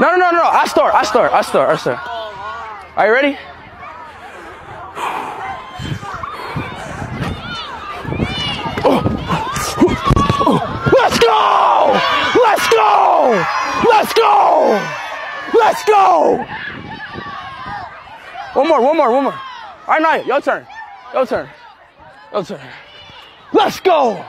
No. I start. Are you ready? Let's go! Let's go! Let's go! Let's go! One more. All right, Naya, your turn. Let's go!